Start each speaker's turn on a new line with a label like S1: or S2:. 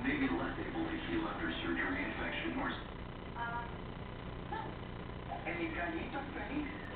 S1: may be less able to heal after surgery, infection, or...
S2: El gallito feliz.